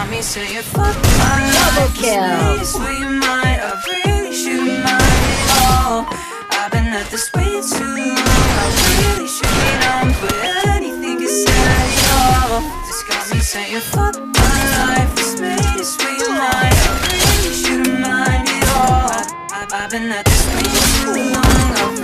got me saying fuck my life. This way you might, I really shouldn't mind it all. I've been at this way too long. I really should be numb, but anything can set it off. This got me saying fuck my life. This way you might, I really shouldn't mind it all. I've been at this way too long. I